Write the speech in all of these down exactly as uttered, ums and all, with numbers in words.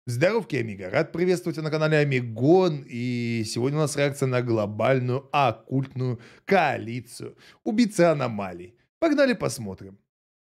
Здоров, Амиго! Рад приветствовать тебя на канале Амигон. И сегодня у нас реакция на глобальную оккультную коалицию убийцы аномалий. Погнали посмотрим.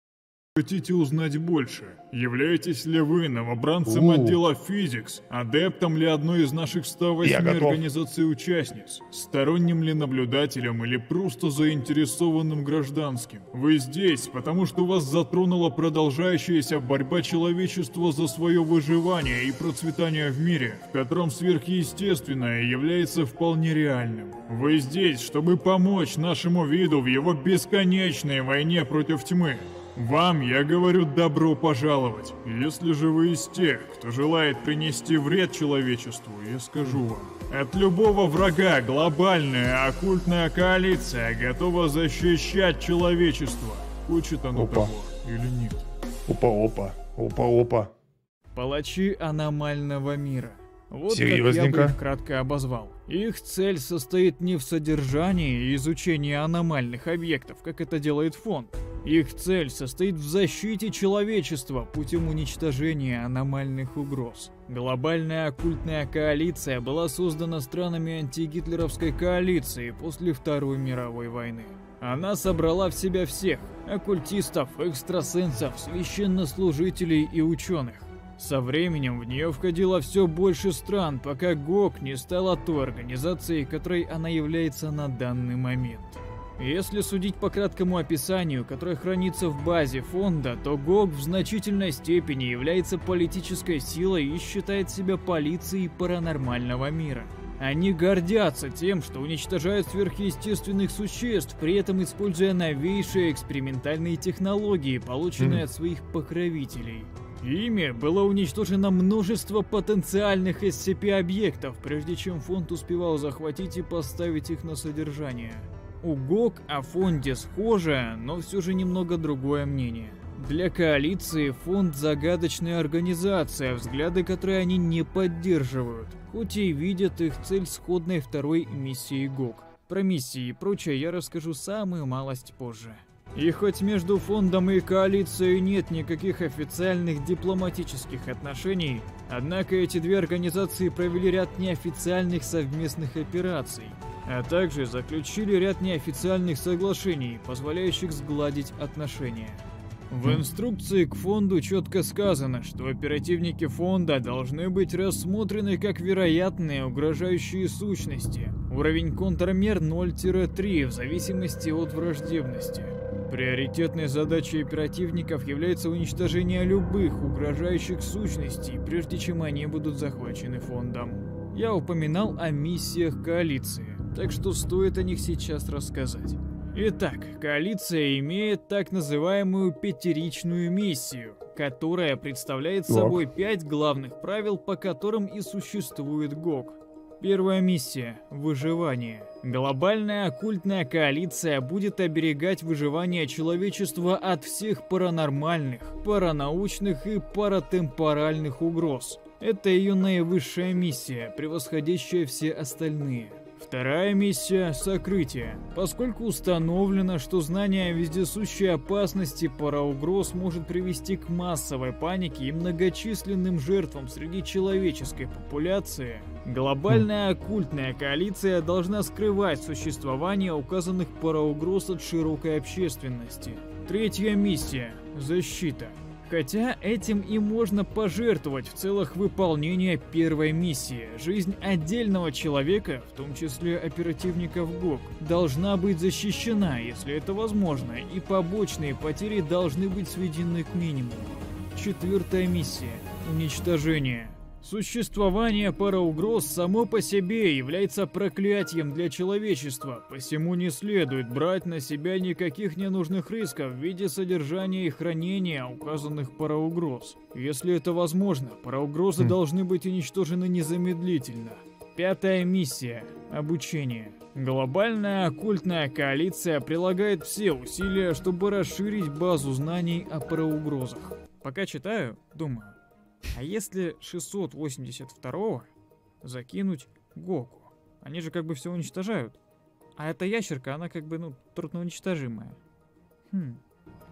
Хотите узнать больше? Являетесь ли вы новобранцем У, отдела Physics, адептом ли одной из наших я ста восьми готов. организаций-участниц, сторонним ли наблюдателем или просто заинтересованным гражданским? Вы здесь, потому что вас затронула продолжающаяся борьба человечества за свое выживание и процветание в мире, в котором сверхъестественное является вполне реальным. Вы здесь, чтобы помочь нашему виду в его бесконечной войне против тьмы. Вам я говорю добро пожаловать. Если же вы из тех, кто желает принести вред человечеству, я скажу вам. От любого врага глобальная оккультная коалиция готова защищать человечество. Хочет оно Опа. того или нет. Опа-опа. Опа-опа. Палачи аномального мира. Вот как я бы Серьезненько. их кратко обозвал. Их цель состоит не в содержании и изучении аномальных объектов, как это делает фонд. Их цель состоит в защите человечества путем уничтожения аномальных угроз. Глобальная оккультная коалиция была создана странами антигитлеровской коалиции после Второй мировой войны. Она собрала в себя всех – оккультистов, экстрасенсов, священнослужителей и ученых. Со временем в нее входило все больше стран, пока ГОК не стала той организацией, которой она является на данный момент. Если судить по краткому описанию, которое хранится в базе фонда, то ГОК в значительной степени является политической силой и считает себя полицией паранормального мира. Они гордятся тем, что уничтожают сверхъестественных существ, при этом используя новейшие экспериментальные технологии, полученные от своих покровителей. Ими было уничтожено множество потенциальных эс си пи-объектов, прежде чем фонд успевал захватить и поставить их на содержание. У ГОК о фонде схожее, но все же немного другое мнение. Для коалиции фонд – загадочная организация, взгляды которой они не поддерживают, хоть и видят их цель сходной второй миссии ГОК. Про миссии и прочее я расскажу самую малость позже. И хоть между фондом и коалицией нет никаких официальных дипломатических отношений, однако эти две организации провели ряд неофициальных совместных операций, а также заключили ряд неофициальных соглашений, позволяющих сгладить отношения. В инструкции к фонду четко сказано, что оперативники фонда должны быть рассмотрены как вероятные угрожающие сущности. Уровень контрмер ноль-три в зависимости от враждебности. Приоритетной задачей оперативников является уничтожение любых угрожающих сущностей, прежде чем они будут захвачены фондом. Я упоминал о миссиях коалиции, так что стоит о них сейчас рассказать. Итак, коалиция имеет так называемую пятеричную миссию, которая представляет собой пять главных правил, по которым и существует ГОК. Первая миссия – выживание. Глобальная оккультная коалиция будет оберегать выживание человечества от всех паранормальных, паранаучных и паратемпоральных угроз. Это ее наивысшая миссия, превосходящая все остальные. Вторая миссия – сокрытие. Поскольку установлено, что знание о вездесущей опасности параугроз может привести к массовой панике и многочисленным жертвам среди человеческой популяции, глобальная оккультная коалиция должна скрывать существование указанных параугроз от широкой общественности. Третья миссия – защита. Хотя этим и можно пожертвовать в целях выполнения первой миссии. Жизнь отдельного человека, в том числе оперативников ГОК, должна быть защищена, если это возможно, и побочные потери должны быть сведены к минимуму. Четвертая миссия – уничтожение. Существование параугроз само по себе является проклятием для человечества, посему не следует брать на себя никаких ненужных рисков в виде содержания и хранения указанных параугроз. Если это возможно, параугрозы должны быть уничтожены незамедлительно. Пятая миссия – обучение. Глобальная оккультная коалиция прилагает все усилия, чтобы расширить базу знаний о параугрозах. Пока читаю, думаю. А если шестьсот восемьдесят второго закинуть ГОКу? Они же как бы все уничтожают. А эта ящерка, она как бы, ну, трудноуничтожимая. Хм.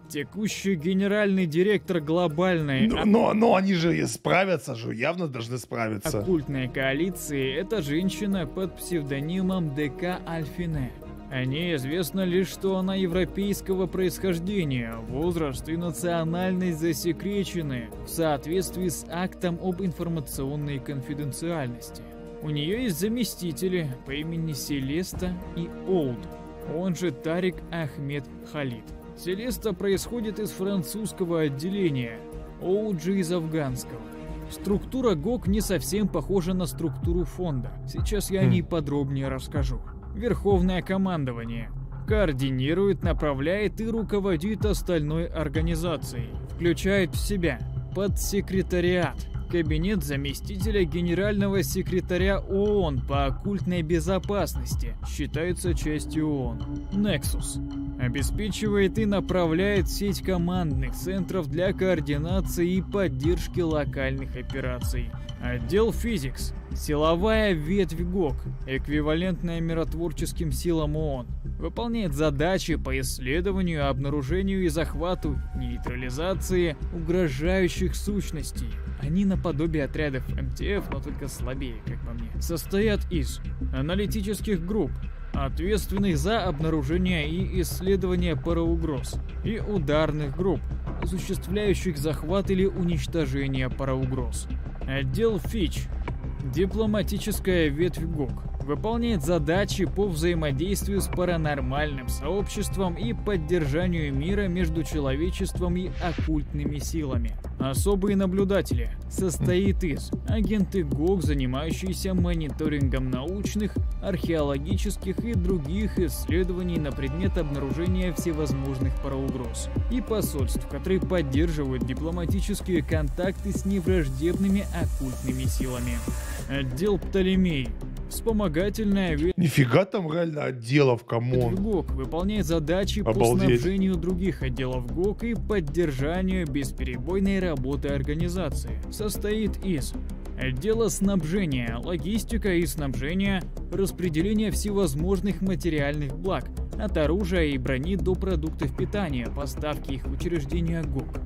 Текущий генеральный директор глобальной Но, но, но они же справятся же, явно должны справиться. оккультной коалиции — это женщина под псевдонимом ДК Альфине. О ней известно лишь, что она европейского происхождения, возраст и национальность засекречены в соответствии с актом об информационной конфиденциальности. У нее есть заместители по имени Селеста и Олд, он же Тарик Ахмед Халид. Селеста происходит из французского отделения, Олд же из афганского. Структура ГОК не совсем похожа на структуру фонда, сейчас я о ней подробнее расскажу. Верховное командование координирует, направляет и руководит остальной организацией, включает в себя подсекретариат, кабинет заместителя генерального секретаря ООН по оккультной безопасности, считается частью ООН. Nexus обеспечивает и направляет сеть командных центров для координации и поддержки локальных операций. Отдел Physics – силовая ветвь ГОК, эквивалентная миротворческим силам ООН, выполняет задачи по исследованию, обнаружению и захвату, нейтрализации угрожающих сущностей. Они наподобие отрядов эм тэ эф, но только слабее, как по мне. Состоят из аналитических групп, ответственных за обнаружение и исследование параугроз, и ударных групп, осуществляющих захват или уничтожение параугроз. Отдел Фич, дипломатическая ветвь ГОК, выполняет задачи по взаимодействию с паранормальным сообществом и поддержанию мира между человечеством и оккультными силами. Особые наблюдатели состоит из агенты ГОК, занимающиеся мониторингом научных, археологических и других исследований на предмет обнаружения всевозможных параугроз, и посольств, которые поддерживают дипломатические контакты с невраждебными оккультными силами. Отдел Птолемей, вспомогательная ветвь Нифига там реально отделов, камон. ГОК, выполняет задачи по Обалдеть. снабжению других отделов ГОК и поддержанию бесперебойной работы организации. Состоит из отдела снабжения, логистика и снабжения, распределение всевозможных материальных благ, от оружия и брони до продуктов питания, поставки их в учреждения ГОК.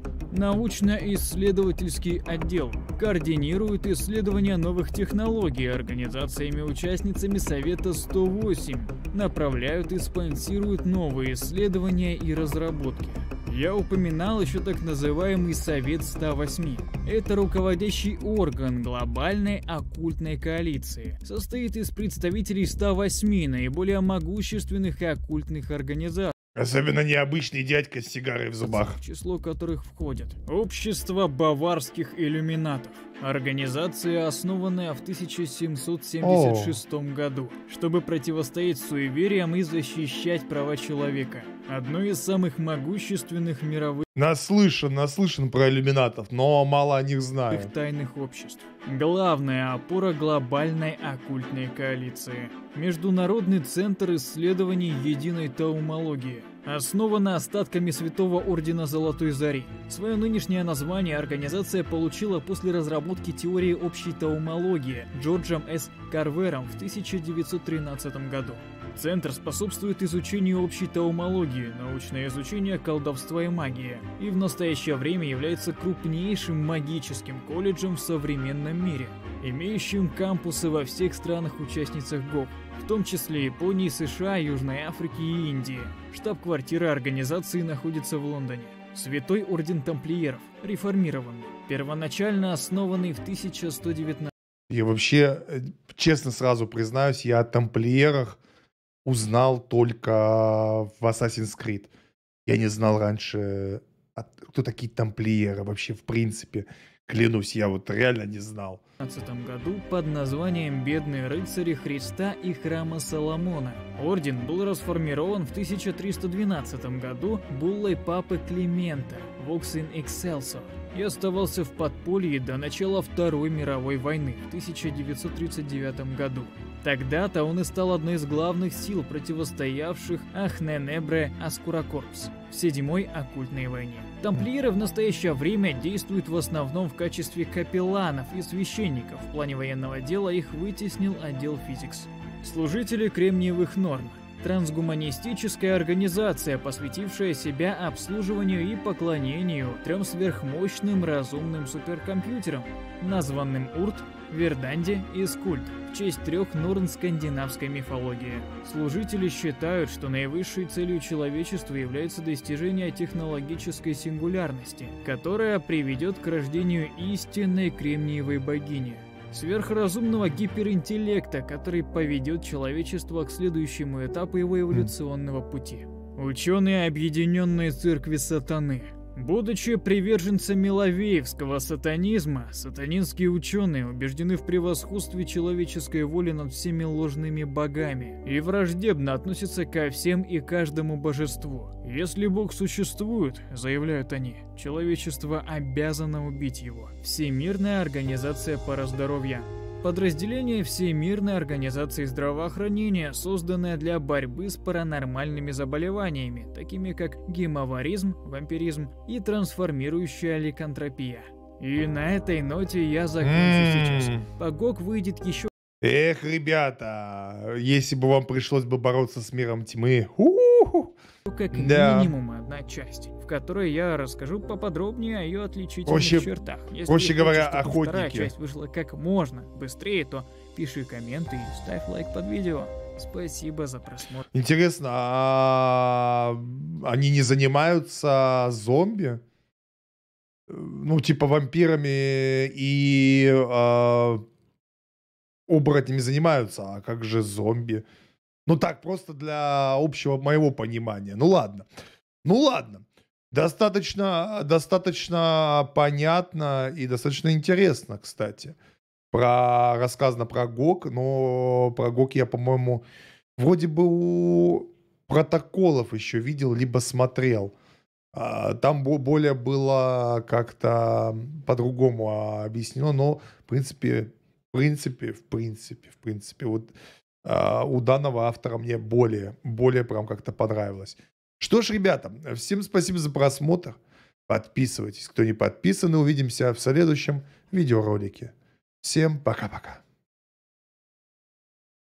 Научно-исследовательский отдел координирует исследования новых технологий организациями-участницами Совета сто восемь, направляют и спонсируют новые исследования и разработки. Я упоминал еще так называемый Совет сто восемь. Это руководящий орган глобальной оккультной коалиции. Состоит из представителей ста восьми наиболее могущественных и оккультных организаций, Особенно необычный дядька с сигарой в зубах. в число которых входят Общество баварских иллюминатов. Организация, основанная в тысяча семьсот семьдесят шестом году, чтобы противостоять суевериям и защищать права человека. Одно из самых могущественных мировых Наслышан, наслышан про иллюминатов, но мало о них знаю. тайных обществ. Главная опора глобальной оккультной коалиции. Международный центр исследований единой таумологии. Основана остатками Святого Ордена Золотой Зари. Свое нынешнее название организация получила после разработки теории общей таумологии Джорджем С. Карвером в тысяча девятьсот тринадцатом году. Центр способствует изучению общей таумологии, научное изучение колдовства и магии, и в настоящее время является крупнейшим магическим колледжем в современном мире, имеющим кампусы во всех странах-участницах ГОК, в том числе Японии, США, Южной Африки и Индии. Штаб-квартира организации находится в Лондоне. Святой Орден Тамплиеров, реформированный, первоначально основанный в тысяча сто девятнадцатом. И вообще, э, честно сразу признаюсь, я о тамплиерах узнал только в Assassin's Creed. Я не знал раньше, от- кто такие тамплиеры вообще в принципе. Клянусь, я вот реально не знал. В две тысячи пятнадцатом году под названием «Бедные рыцари Христа и храма Соломона». Орден был расформирован в тысяча триста двенадцатом году буллой папы Климента «Vox in Excelso» и оставался в подполье до начала Второй мировой войны в тысяча девятьсот тридцать девятом году. Тогда-то он и стал одной из главных сил, противостоявших Ахненебре Аскуракорпс в Седьмой оккультной войне. Тамплиеры в настоящее время действуют в основном в качестве капелланов и священников. В плане военного дела их вытеснил отдел Physics. Служители кремниевых норм. Трансгуманистическая организация, посвятившая себя обслуживанию и поклонению трем сверхмощным разумным суперкомпьютерам, названным Урт, Верданди и Скульт, в честь трех норн скандинавской мифологии. Служители считают, что наивысшей целью человечества является достижение технологической сингулярности, которая приведет к рождению истинной кремниевой богини. Сверхразумного гиперинтеллекта, который поведет человечество к следующему этапу его эволюционного пути. Ученые Объединенной Церкви Сатаны. Будучи приверженцами лавеевского сатанизма, сатанинские ученые убеждены в превосходстве человеческой воли над всеми ложными богами и враждебно относятся ко всем и каждому божеству. Если Бог существует, заявляют они, человечество обязано убить его. Всемирная организация параздоровья. Подразделение Всемирной организации здравоохранения, созданное для борьбы с паранормальными заболеваниями, такими как гемоваризм, вампиризм и трансформирующая ликантропия. И на этой ноте я закончу сейчас. Погок выйдет еще... Эх, ребята, если бы вам пришлось бы бороться с миром тьмы... У-ху-ху. Как Да. минимум одна часть, в которой я расскажу поподробнее о ее отличительных Проще- чертах. Если проще хочешь, говоря, чтобы вторая охотники. часть вышла как можно быстрее, то пиши комменты и ставь лайк под видео. Спасибо за просмотр. Интересно, а они не занимаются зомби? Ну, типа вампирами и а, оборотнями занимаются, а как же зомби? Ну так, просто для общего моего понимания. Ну ладно. Ну ладно. Достаточно, достаточно понятно и достаточно интересно, кстати. Про, рассказано про ГОК, но про ГОК я, по-моему, вроде бы у протоколов еще видел, либо смотрел. А, Там бо- более было как-то по-другому объяснено, но в принципе, в принципе, в принципе, в принципе, вот а, у данного автора мне более, более прям как-то понравилось. Что ж, ребята, всем спасибо за просмотр. Подписывайтесь, кто не подписан, и увидимся в следующем видеоролике. Всем пока-пока.